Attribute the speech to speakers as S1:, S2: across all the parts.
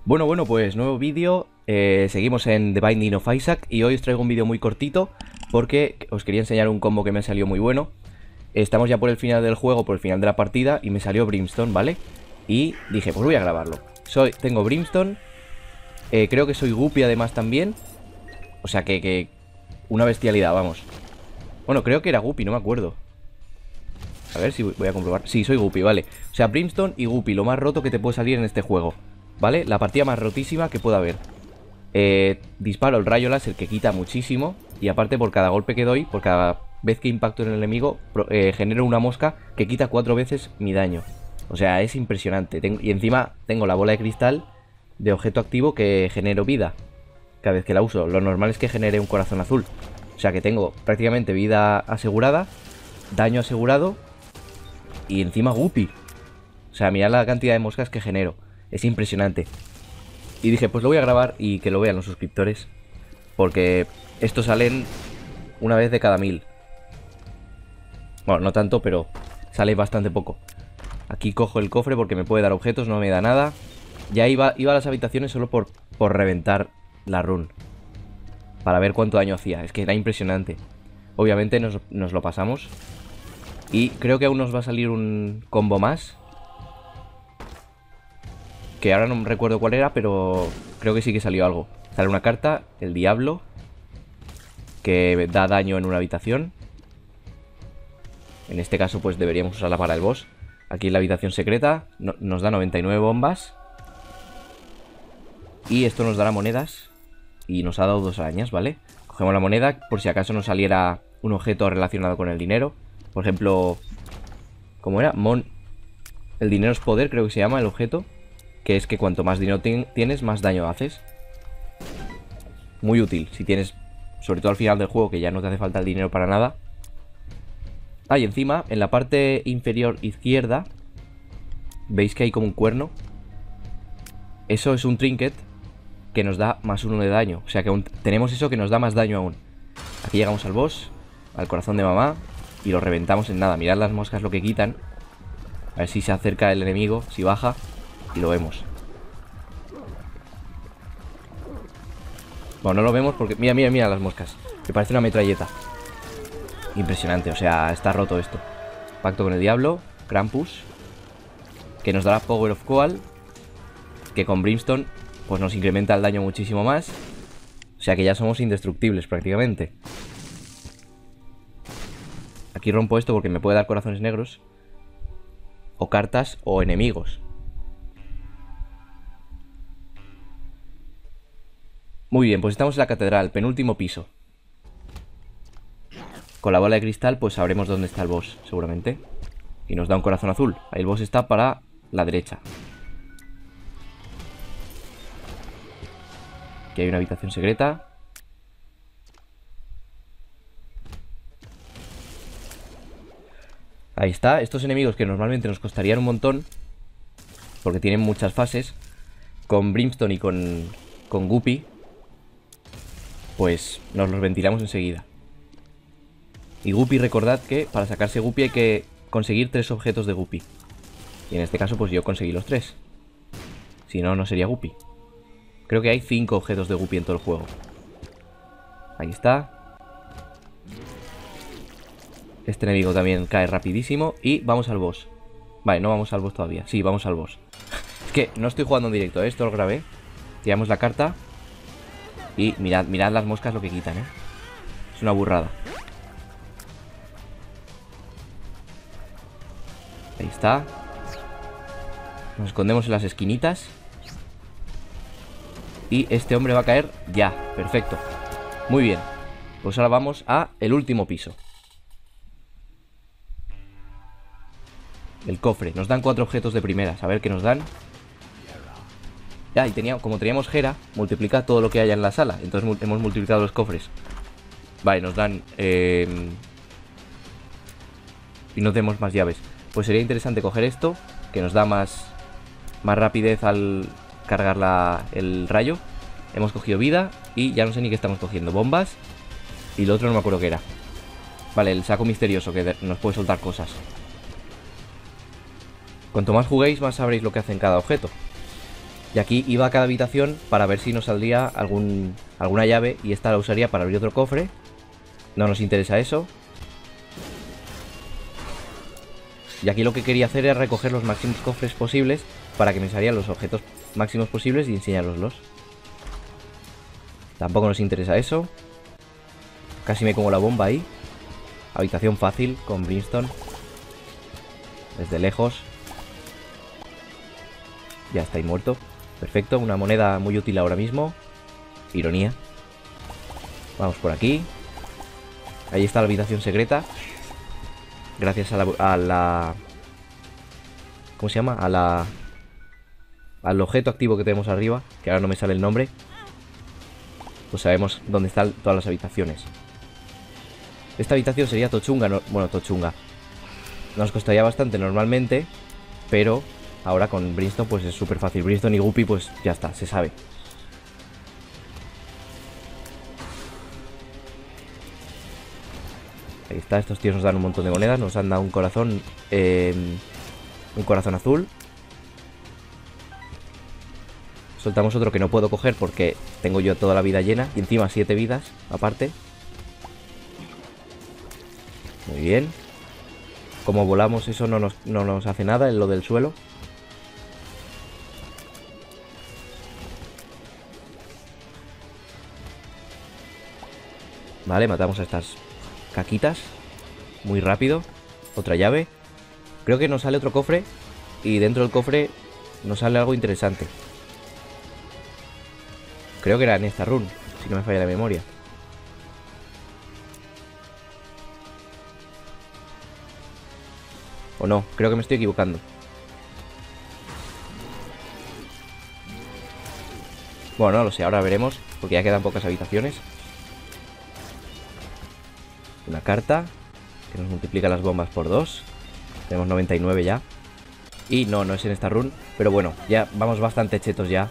S1: Bueno, pues nuevo vídeo, seguimos en The Binding of Isaac y hoy os traigo un vídeo muy cortito porque os quería enseñar un combo que me salió muy bueno. Estamos ya por el final del juego, por el final de la partida y me salió Brimstone, ¿vale? Y dije, pues voy a grabarlo. Tengo Brimstone, creo que soy Guppy además también, o sea que una bestialidad, vamos. Bueno, creo que era Guppy, no me acuerdo. A ver si voy a comprobar. Sí, soy Guppy, vale. O sea, Brimstone y Guppy, lo más roto que te puede salir en este juego, ¿vale? La partida más rotísima que pueda haber. Disparo el rayo láser que quita muchísimo. Y aparte por cada golpe que doy, por cada vez que impacto en el enemigo, genero una mosca que quita 4 veces mi daño. O sea, es impresionante. Y encima tengo la bola de cristal de objeto activo que genero vida cada vez que la uso. Lo normal es que genere un corazón azul. O sea que tengo prácticamente vida asegurada, daño asegurado y encima Guppy. O sea, mirad la cantidad de moscas que genero. Es impresionante. Y dije, pues lo voy a grabar y que lo vean los suscriptores, porque estos salen una vez de cada 1000. Bueno, no tanto, pero sale bastante poco. Aquí cojo el cofre porque me puede dar objetos, no me da nada. Ya iba a las habitaciones solo por reventar la run, para ver cuánto daño hacía. Es que era impresionante. Obviamente nos lo pasamos. Y creo que aún nos va a salir un combo más, que ahora no recuerdo cuál era, pero creo que sí que salió algo. Sale una carta, el diablo, que da daño en una habitación. En este caso pues deberíamos usarla para el boss. Aquí en la habitación secreta nos da 99 bombas. Y esto nos dará monedas. Y nos ha dado 2 arañas, ¿vale? Cogemos la moneda por si acaso nos saliera un objeto relacionado con el dinero. Por ejemplo, ¿cómo era? El dinero es poder, creo que se llama el objeto. Que es que cuanto más dinero tienes, más daño haces. Muy útil, si tienes, sobre todo al final del juego, que ya no te hace falta el dinero para nada. Ah, y encima, en la parte inferior izquierda, veis que hay como un cuerno. Eso es un trinket que nos da +1 de daño. O sea que aún tenemos eso que nos da más daño aún. Aquí llegamos al boss, al corazón de mamá, y lo reventamos en nada. Mirad las moscas lo que quitan. A ver si se acerca el enemigo, si baja. Y lo vemos. Bueno, no lo vemos porque... Mira las moscas. Me parece una metralleta. Impresionante, o sea, está roto esto. Pacto con el diablo, Krampus, que nos dará Power of Coal, que con Brimstone pues nos incrementa el daño muchísimo más. O sea que ya somos indestructibles prácticamente. Aquí rompo esto porque me puede dar corazones negros, o cartas, o enemigos. Muy bien, pues estamos en la catedral, penúltimo piso. Con la bola de cristal pues sabremos dónde está el boss, seguramente. Y nos da un corazón azul. Ahí el boss está para la derecha. Aquí hay una habitación secreta. Ahí está, estos enemigos que normalmente nos costarían un montón, porque tienen muchas fases, con Brimstone y con Guppy, pues nos los ventilamos enseguida. Y Guppy, recordad que para sacarse Guppy hay que conseguir 3 objetos de Guppy. Y en este caso pues yo conseguí los 3. Si no, no sería Guppy. Creo que hay 5 objetos de Guppy en todo el juego. Ahí está. Este enemigo también cae rapidísimo. Y vamos al boss. Vale, no vamos al boss todavía. Sí, vamos al boss. Es que no estoy jugando en directo, ¿eh? Esto lo grabé. Tiramos la carta. Y mirad las moscas lo que quitan, ¿eh? Es una burrada. Ahí está. Nos escondemos en las esquinitas. Y este hombre va a caer ya. Perfecto. Muy bien. Pues ahora vamos a el último piso. El cofre. Nos dan 4 objetos de primeras. A ver qué nos dan. Ya, y como teníamos Hera, multiplica todo lo que haya en la sala. Entonces hemos multiplicado los cofres. Vale, nos dan... y no tenemos más llaves. Pues sería interesante coger esto, que nos da más rapidez al cargar el rayo. Hemos cogido vida y ya no sé ni qué estamos cogiendo. Bombas. Y lo otro no me acuerdo qué era. Vale, el saco misterioso que nos puede soltar cosas. Cuanto más juguéis, más sabréis lo que hace en cada objeto. Y aquí iba a cada habitación para ver si nos saldría alguna llave, y esta la usaría para abrir otro cofre. No nos interesa eso. Y aquí lo que quería hacer era recoger los máximos cofres posibles para que me salieran los objetos máximos posibles y enseñároslos. Tampoco nos interesa eso. Casi me como la bomba ahí. Habitación fácil con Brimstone. Desde lejos. Ya está ahí muerto. Perfecto, una moneda muy útil ahora mismo. Ironía. Vamos por aquí. Ahí está la habitación secreta. Gracias a la ¿cómo se llama? Al objeto activo que tenemos arriba, que ahora no me sale el nombre. Pues sabemos dónde están todas las habitaciones. Esta habitación sería tochunga, bueno, tochunga. Nos costaría bastante normalmente, pero ahora con Brimstone pues es súper fácil. Brimstone y Guppy pues ya está, se sabe. Ahí está, estos tíos nos dan un montón de monedas. Nos han dado un corazón azul. Soltamos otro que no puedo coger porque tengo yo toda la vida llena. Y encima 7 vidas, aparte. Muy bien. Como volamos, eso no nos hace nada en lo del suelo. Vale, matamos a estas caquitas. Muy rápido. Otra llave. Creo que nos sale otro cofre. Y dentro del cofre nos sale algo interesante. Creo que era en esta run, si no me falla la memoria. O no, creo que me estoy equivocando. Bueno, no lo sé, ahora veremos, porque ya quedan pocas habitaciones. Una carta que nos multiplica las bombas por 2. Tenemos 99 ya. Y no es en esta run, pero bueno, ya vamos bastante chetos ya.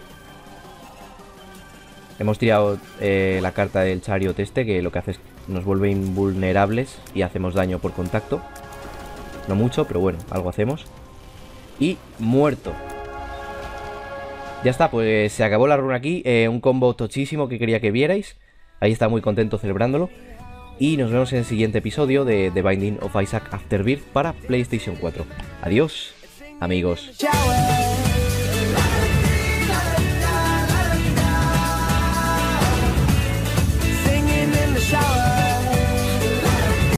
S1: Hemos tirado la carta del Chariot este, que lo que hace es nos vuelve invulnerables y hacemos daño por contacto. No mucho, pero bueno, algo hacemos. Y muerto. Ya está, pues se acabó la run aquí. Un combo tochísimo que quería que vierais. Ahí está muy contento celebrándolo. Y nos vemos en el siguiente episodio de The Binding of Isaac Afterbirth para PlayStation 4. Adiós, amigos.